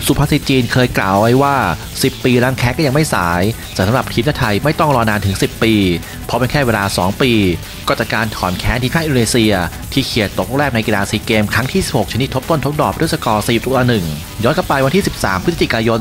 สุภาษิตจีนเคยกล่าวไว้ว่า10 ปีล้างแค้นก็ยังไม่สายแต่สำหรับทีมชาติไทยไม่ต้องรอนานถึง10 ปีเพราะเป็นแค่เวลา2 ปีก็จากการถอนแค้นทีมชาติอินโดนีเซียที่เขียดตกรอบแรกในกีฬาซีเกมครั้งที่16ชนิดทบต้นทบดอกด้วยสกอร์4-1ย้อนกลับไปวันที่13พฤศจิกายน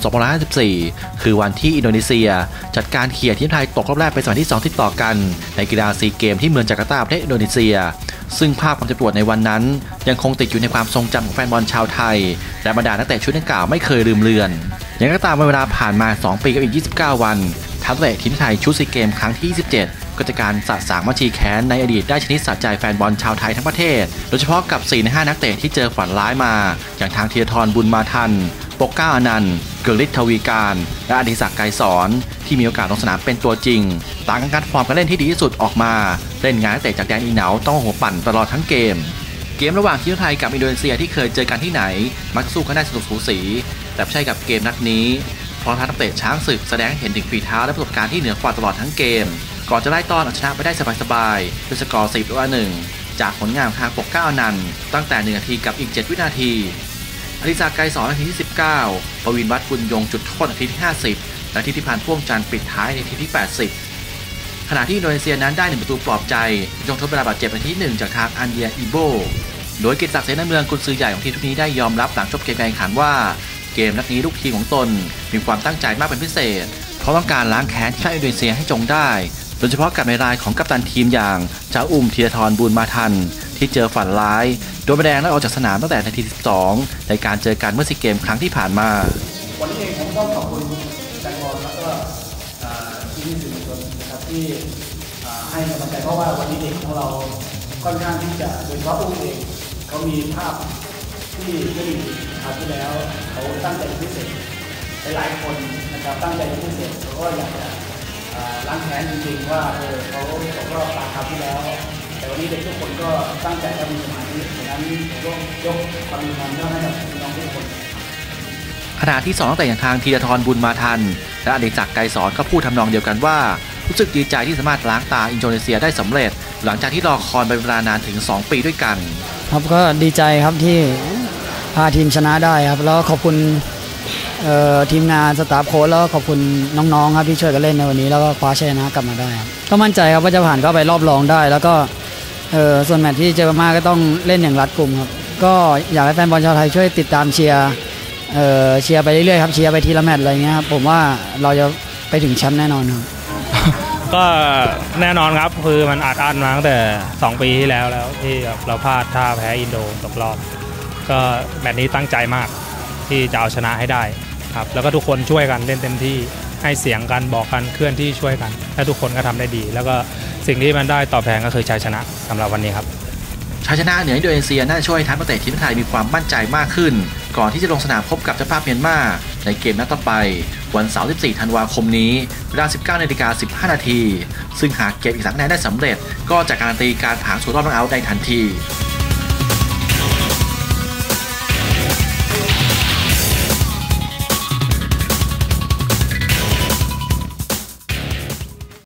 2554คือวันที่อินโดนีเซียจัดการเขียดทีมไทยตกรอบแรกเป็นสมัยที่2ติดต่อกันในกีฬาซีเกมที่เมืองจาการ์ตาประเทศอินโดนีเซียซึ่งภาพความเจ็บปวดในวันนั้นยังคงติดอยู่ในความทรงจำของแฟนบอลชาวไทยและบรรดานักเตะชุดดังกล่าวไม่เคยลืมเลือนอย่างไรก็ตามเวลาผ่านมา2 ปีกับอีก29 วันทัพนักเตะทีมไทยชุดซีเกมครั้งที่27ก็จะการสะสางบัญชีแค้นในอดีตได้ชนิดสะใจแฟนบอลชาวไทยทั้งประเทศโดยเฉพาะกับ4 ใน 5นักเตะที่เจอฝันร้ายมาอย่างทางธีรทรบุญมาทันปกเกล้าอนันต์เกฤษทวีการและอดิศักดิ์ไกรสอนที่มีโอกาสลงสนามเป็นตัวจริงต่างกันการฟอร์มการเล่นที่ดีที่สุดออกมาเล่นงานนักเตะจากแดนอีเหนาต้องหัวปั่นตลอดทั้งเกมระหว่างทีมไทยกับอินโดนีเซียที่เคยเจอกันที่ไหนมักสู้กันได้สนุกสูสีแต่ไม่ใช่กับเกมนัดนี้เพราะนักเตะช้างศึกแสดงเห็นถึงฝีเท้าและประสบการณ์ที่เหนือกว่าตลอดทั้งเกมก่อนจะไล่ต้อนเอาชนะไปได้สบายๆด้วยสกอร์10-1จากผลงานทางปกเกล้าอนันต์ตั้งแต่1 นาทีกับอีก7 วินาทีอดิศักดิ์ไกรสอนนาทีที่19ปวินวัฒน์บุญยงจุดโทษนาทีที่50และทิติพันธ์พ่วงจันทร์ปิดท้ายในนาทีที่80ขณะที่อินโดนีเซียนั้นได้1 ประตูปลอบใจยงทดเวลาบาดเจ็บนาทีที่1จากทางอันเดียอีโบโดยกิตติศักดิ์เสนาเมืองกุนซือใหญ่ของทีมชุดนี้ได้ยอมรับหลังจบเกมการแข่งขันว่าเกมนัดนี้ลูกทีมของตนมีความตั้งใจมากเป็นพิเศษเพราะต้องการล้างแค้นชาติอินโดนีเซียให้จงได้โดยเฉพาะกับในรายของกัปตันทีมอย่างเจ้าธีรทรบุญมาทันที่เจอฝันร้ายโดนใบแดงและออกจากสนามตั้งแต่นาที12ในการเจอกันเมื่อซีเกมครั้งที่ผ่านมาวันนี้เองผมต้องขอบคุณแฟนบอลแล้วก็ทีมสื่อมวลชนนะครับที่ให้กำลังใจเพราะว่าวันนี้เด็กของเราค่อนข้างที่จะโดยเฉพาะอุ้มเองเขามีภาพที่ไม่ดีคราวที่แล้วเขาตั้งใจพิเศษหลายคนนะครับตั้งใจพิเศษเขาก็อยากจะล้างแค้นจริงๆว่าเขาตกรอบคราวที่แล้วแต่วันนี้เด็กทุกคนก็ตั้งใจและมีสมาธิดังนั้นผมก็ยกความดีความให้กับน้องทุกคนขณะที่2 นักเตะอย่างทางธีรทรบุญมาทันและอดิศักดิ์ไกรสอนก็พูดทำนองเดียวกันว่ารู้สึกดีใจที่สามารถล้างตาอินโดนีเซียได้สำเร็จหลังจากที่รอคอยเป็นเวลานานถึง2 ปีด้วยกันครับก็ดีใจครับที่พาทีมชนะได้ครับแล้วขอบคุณทีมงานสตาฟโค้ชแล้วขอบคุณน้องๆครับที่ช่วยกันเล่นในวันนี้แล้วก็คว้าชัยชนะกลับมาได้ครับก็มั่นใจครับว่าจะผ่านเข้าไปรอบรองได้แล้วก็ส่วนแมตช์ที่เจอพม่าก็ต้องเล่นอย่างรัดกุมครับก็อยากให้แฟนบอลชาวไทยช่วยติดตามเชียร์ไปเรื่อยๆครับเชียร์ไปทีละแมตช์อะไรเงี้ยครับผมว่าเราจะไปถึงแชมป์แน่นอนครับก็แน่นอนครับคือมันอัดอั้นมาตั้งแต่2 ปีที่แล้วที่เราพลาดท่าแพ้อินโดตกรอบก็แมตช์นี้ตั้งใจมากที่จะเอาชนะให้ได้ครับแล้วก็ทุกคนช่วยกันเล่นเต็มที่ให้เสียงกันบอกกันเคลื่อนที่ช่วยกันและทุกคนก็ทำได้ดีแล้วก็สิ่งที่มันได้ตอบแทนก็คือชัยชนะสำหรับวันนี้ครับชัยชนะเหนืออินโดนีเซียน่าจะช่วยทัพนักเตะทีมไทยมีความมั่นใจมากขึ้นก่อนที่จะลงสนามพบกับเจ้าภาพเมียนมาในเกมนัดต่อไปวันเสาร์14 ธันวาคมนี้เวลา 19:15 นาทีซึ่งหากเก็บอีก3 คะแนนได้สำเร็จก็จะการันตีการผ่านสู่รอบน็อกเอาท์ได้ทันที